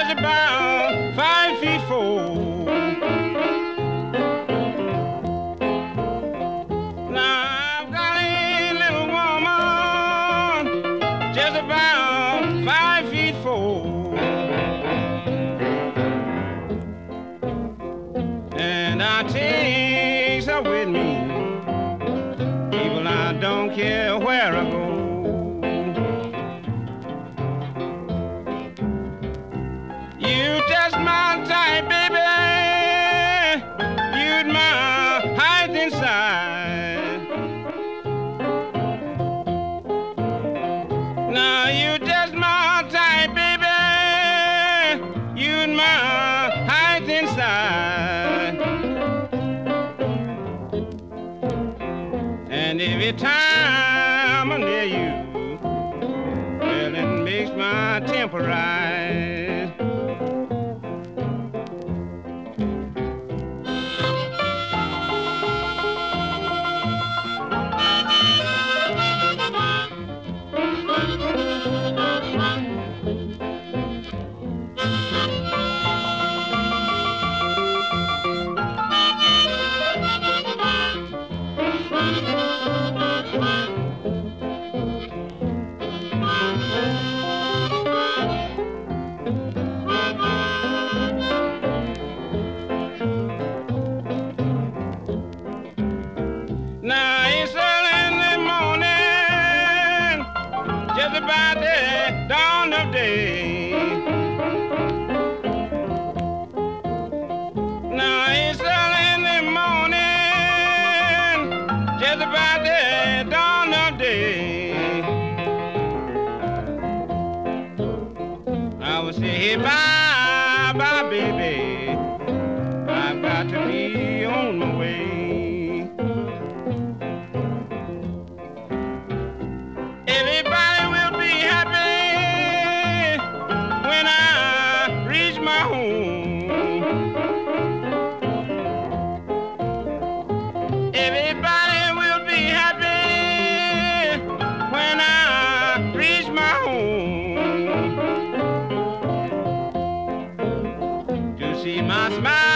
just about 5'4". Now I've got a little woman just about 5'4". And I takes her with me, people, I don't care where I go. You just my type, baby, you'd my height inside. Now you just my type, baby, you'd my height inside. And every time I'm near you, well, it makes my temper rise. Now it's early in the morning, just about the dawn of day. Now it's early in the morning, just about the dawn of day. I would say, hey, bye, bye, baby, I've got to be on my way. Everybody will be happy when I reach my home. Everybody will be happy when I reach my home. To see my smile